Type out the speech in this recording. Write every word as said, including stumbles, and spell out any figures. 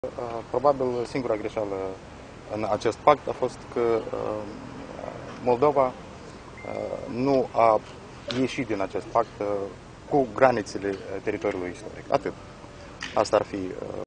Probabil singura greșeală în acest pact a fost că Moldova nu a ieșit din acest pact cu granițele teritoriului istoric. Atât. Asta ar fi